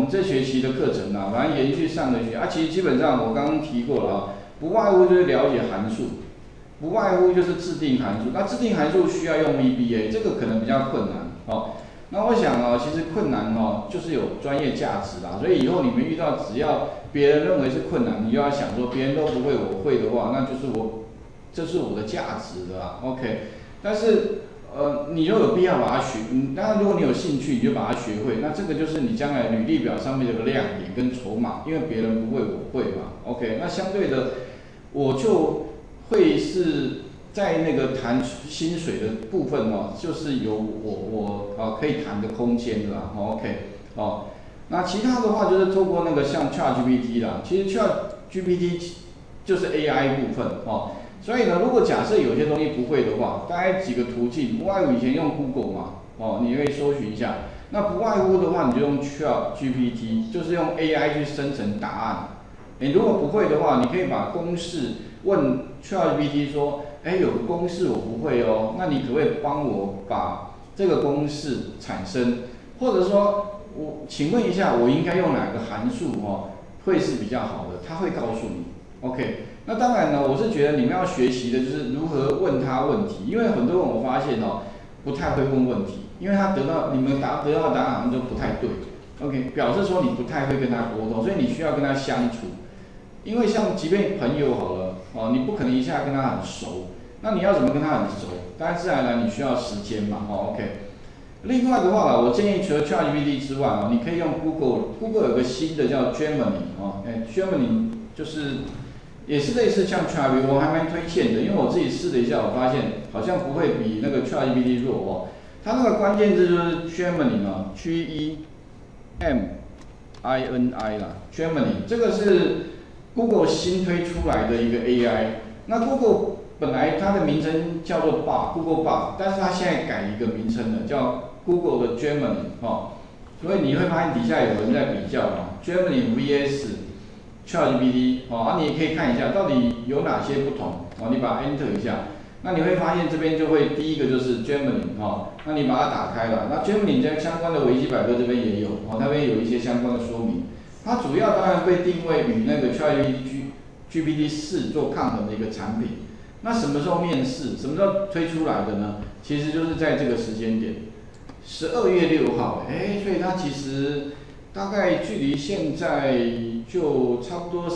们这学期的课程啊，反正延续上个学期啊，其实基本上我刚刚提过了啊，不外乎就是了解函数，不外乎就是制定函数。那制定函数需要用 VBA， 这个可能比较困难哦。那我想哦，其实困难哦，就是有专业价值啦。所以以后你们遇到只要别人认为是困难，你就要想说别人都不会，我会的话，那就是这是我的价值的啦。OK， 但是你就有必要把它学。当然，如果你有兴趣，你就把它学会。那这个就是你将来履历表上面的一个亮点跟筹码，因为别人不会，我会嘛。OK， 那相对的，我就会是在那个谈薪水的部分哦，就是有我可以谈的空间的啦。OK， 哦，那其他的话就是透过那个像 ChatGPT 啦，其实 ChatGPT 就是 AI 部分哦。所以呢，如果假设有些东西不会的话，大概几个途径，不外乎以前用 Google 嘛，哦，你可以搜寻一下。那不外乎的话，你就用 ChatGPT， 就是用 AI 去生成答案。你如果不会的话，你可以把公式问 ChatGPT 说，有个公式我不会哦，那你可不可以帮我把这个公式产生？或者说，请问一下，我应该用哪个函数哦，会是比较好的？他会告诉你。OK。那当然呢，我是觉得你们要学习的就是如何问他问题，因为很多人我发现哦，不太会问问题，因为他你们得到的答案好像都不太对。OK， 表示说你不太会跟他沟通，所以你需要跟他相处。因为像即便朋友好了哦，你不可能一下跟他很熟，那你要怎么跟他很熟？当然自然而然你需要时间嘛。OK。另外的话我建议除了 ChatGPT 之外你可以用 Google 有个新的叫 Gemini Gemini 就是也是类似像 ChatGPT， 我还蛮推荐的，因为我自己试了一下，我发现好像不会比那个 ChatGPT 弱哦。它那个关键字就是 Gemini 嘛 ，Gemini 啦 ，Gemini 这个是 Google 新推出来的一个 AI。那 Google 本来它的名称叫做 Google Bard， 但是它现在改一个名称了，叫 Google 的 Gemini 所以你会发现底下有人在比较Gemini vs ChatGPT 你也可以看一下到底有哪些不同你把它 Enter 一下，那你会发现这边就会第一个就是 Gemini 那你把它打开了，那 Gemini 相关的维基百科这边也有那边有一些相关的说明。它主要当然被定位与那个 ChatGPT 4做抗衡的一个产品。那什么时候面世？什么时候推出来的呢？其实就是在这个时间点，12月6号，所以它其实大概距离现在就差不多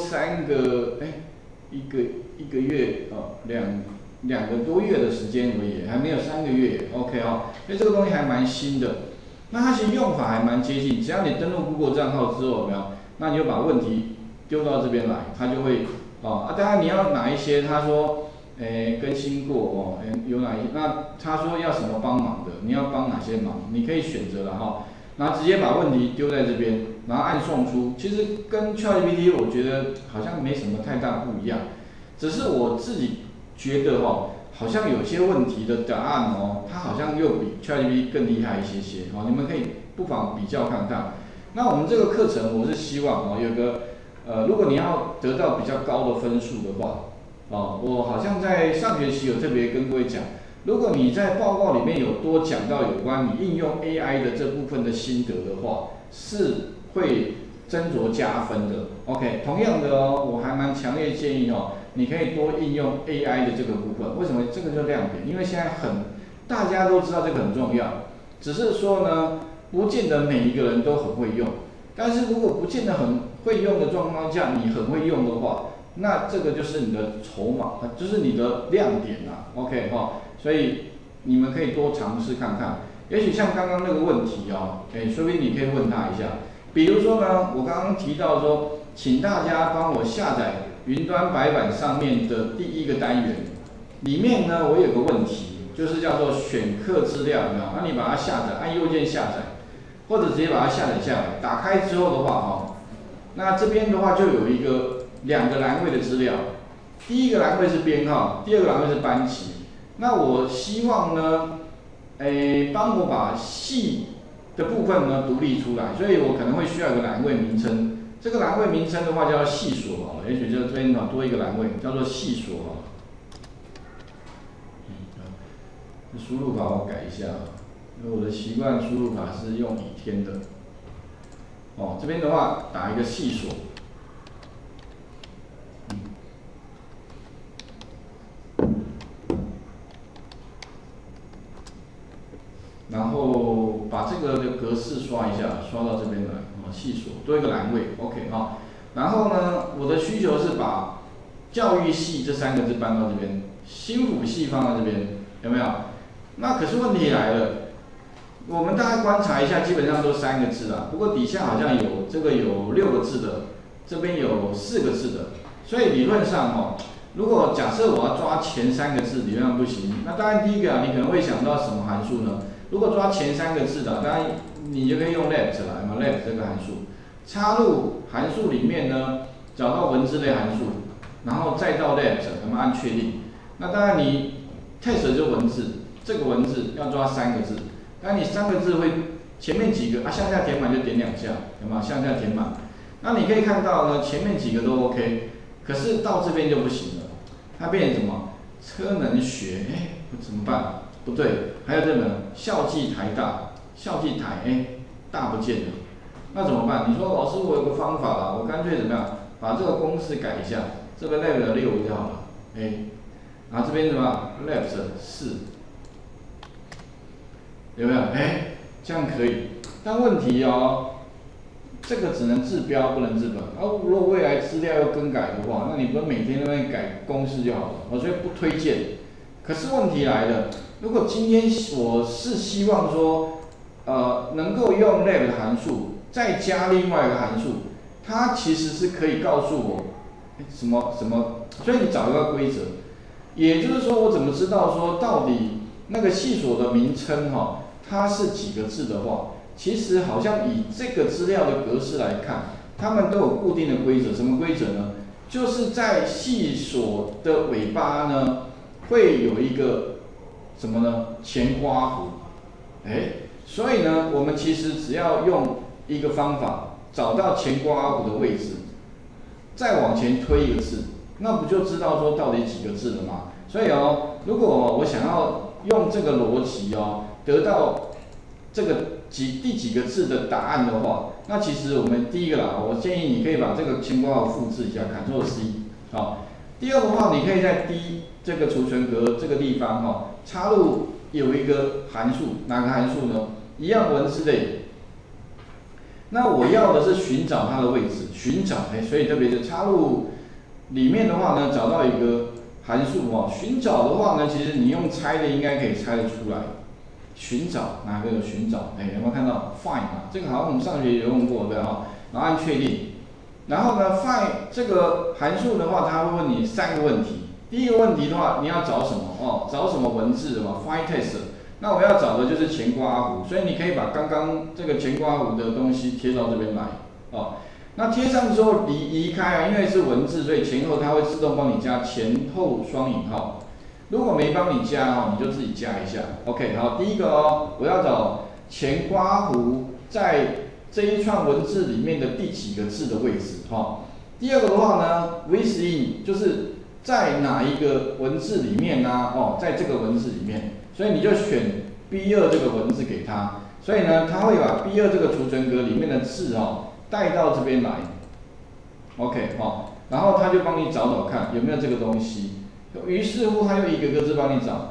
一个月两个多月的时间而已，还没有3个月 ，OK 所以这个东西还蛮新的。那它其实用法还蛮接近，只要你登录 Google 账号之后，有没有？那你就把问题丢到这边来，它就会当然你要哪一些，他说更新过有哪一些，那他说要什么帮忙的，你要帮哪些忙，你可以选择了然后直接把问题丢在这边，然后按送出。其实跟 ChatGPT 我觉得好像没什么太大不一样，只是我自己觉得好像有些问题的答案它好像又比 ChatGPT 更厉害一些你们可以不妨比较看看。那我们这个课程我是希望有个如果你要得到比较高的分数的话我好像在上学期有特别跟各位讲。如果你在报告里面有多讲到有关你应用 AI 的这部分的心得的话，是会斟酌加分的。OK， 同样的我还蛮强烈建议你可以多应用 AI 的这个部分。为什么？这个就亮点，因为现在大家都知道这个很重要，只是说呢，不见得每一个人都很会用。但是如果不见得很会用的状况下，你很会用的话，那这个就是你的筹码，就是你的亮点OK 所以你们可以多尝试看看。也许像刚刚那个问题说不定你可以问他一下。比如说呢，我刚刚提到说，请大家帮我下载云端白板上面的第一个单元，里面呢我有个问题，就是叫做选课资料，那你把它下载，按右键下载，或者直接把它下载下来。打开之后的话那这边的话就有2个栏位的资料，第一个栏位是编号，第二个栏位是班级。那我希望呢，帮我把系的部分呢独立出来，所以我可能会需要一个栏位名称。这个栏位名称的话叫系所好了，也许就这边多一个栏位叫做系所好了。输入法我改一下因为我的习惯输入法是用倚天的。 哦，这边的话打一个细锁，然后把这个的格式刷一下，刷到这边来，哦，细锁多一个栏位 ，OK 哈。然后呢，我的需求是把教育系这3个字搬到这边，心辅系放到这边，有没有？那可是问题来了，我们大概观察一下，基本上都3个字啦。不过底下好像有这个有6个字的，这边有4个字的，所以理论上哦，如果假设我要抓前3个字，理论上不行。那当然第一个啊，你可能会想到什么函数呢？如果抓前3个字的，当然你就可以用 left 来嘛 ，left 这个函数，插入函数里面呢，找到文字类函数，然后再到 left， 咱们按确定。那当然你 test 就是文字，这个文字要抓3个字，当然你3个字会前面几个啊向下填满就点2下，有没有向下填满？那你可以看到呢，前面几个都 OK， 可是到这边就不行了，它变成什么？车能学，怎么办？不对，还有这个校际台大，校际台，大不见了，那怎么办？你说老师，我有个方法啦，我干脆怎么样，把这个公式改一下，这边 left 6就好了，然后这边怎么样 left 4，有没有？这样可以，但问题哦，这个只能治标不能治本。如果未来资料要更改的话，那你不是每天都在改公式就好了，所以不推荐。可是问题来了，如果今天我是希望说，能够用 left 函数再加另外一个函数，它其实是可以告诉我什么，所以你找一个规则，也就是说我怎么知道说到底那个系所的名称它是几个字的话，其实好像以这个资料的格式来看，它们都有固定的规则。什么规则呢？就是在系所的尾巴呢，会有一个什么呢？前括弧。所以呢，我们其实只要用一个方法找到前括弧的位置，再往前推一个字，那不就知道说到底几个字了吗？所以如果我想要用这个逻辑得到这个第几个字的答案的话，那其实我们第一个啦，我建议你可以把这个前括号复制一下 ，Ctrl C， 第二的话，你可以在 D 这个储存格这个地方插入有一个函数，哪个函数呢？一样文字类。那我要的是寻找它的位置，寻找，所以特别是插入里面的话呢，找到一个函数寻找的话呢，其实你用猜的应该可以猜得出来。寻找哪个有寻找？有没有看到 find 这个好像我们上学有用过，对然后按确定。然后呢 ，find 这个函数的话，它会问你3个问题。第一个问题的话，你要找什么？找什么文字？find text。那我要找的就是前括弧，所以你可以把刚刚这个前括弧的东西贴到这边来。那贴上之后移开因为是文字，所以前后它会自动帮你加前后双引号。如果没帮你加你就自己加一下。OK， 好，第一个我要找前括弧在这一串文字里面的第几个字的位置第二个的话呢 ，within 就是在哪一个文字里面呢？在这个文字里面，所以你就选 B2 这个文字给它。所以呢，它会把 B2 这个储存格里面的字带到这边来。OK 然后它就帮你找找看有没有这个东西。于是乎，它就一个个字帮你找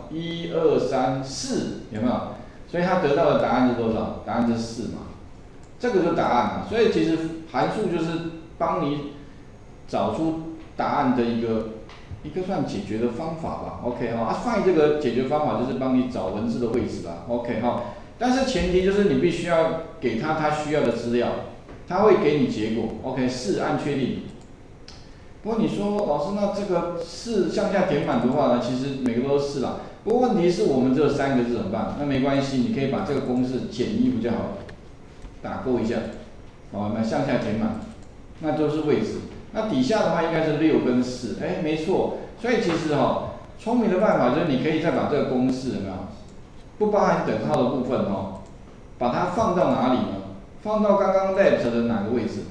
，1、2、3、4，有没有？所以它得到的答案是多少？答案是4嘛，这个就是答案嘛。所以其实函数就是帮你找出答案的一个算解决的方法吧。OK find 这个解决方法就是帮你找文字的位置啦。OK 但是前提就是你必须要给它需要的资料，它会给你结果。OK 4按确定。不过你说老师，那这个4向下填满的话呢，其实每个都是4啦。不过问题是我们只有3个字怎么办？那没关系，你可以把这个公式减1不就好了？打勾一下，那向下填满，那就是位置。那底下的话应该是6跟4，没错。所以其实聪明的办法就是你可以再把这个公式有没有不包含等号的部分把它放到哪里呢？放到刚刚 left 的哪个位置？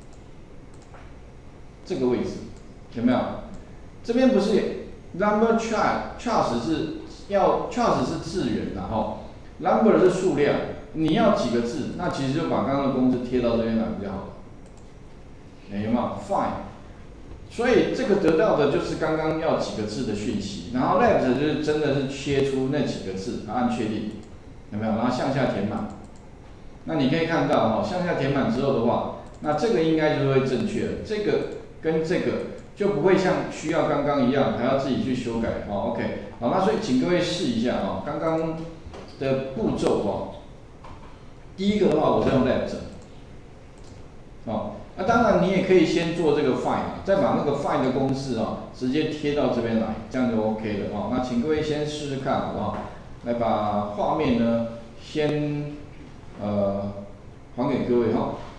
这个位置有没有？这边不是 number charge 是字元number 是数量你要几个字，那其实就把刚刚的公式贴到这边来比较好。有没有 ？Fine。所以这个得到的就是刚刚要几个字的讯息，然后 left 就是真的是切出那几个字，按确定，有没有？然后向下填满。那你可以看到向下填满之后的话，那这个应该就会正确了。这个跟这个就不会像需要刚刚一样还要自己去修改OK， 好，那所以请各位试一下刚刚的步骤第一个的话，我是用 left 那当然你也可以先做这个 find， 再把那个 find 的公式直接贴到这边来，这样就 OK 了那请各位先试试看好不好？来把画面呢先还给各位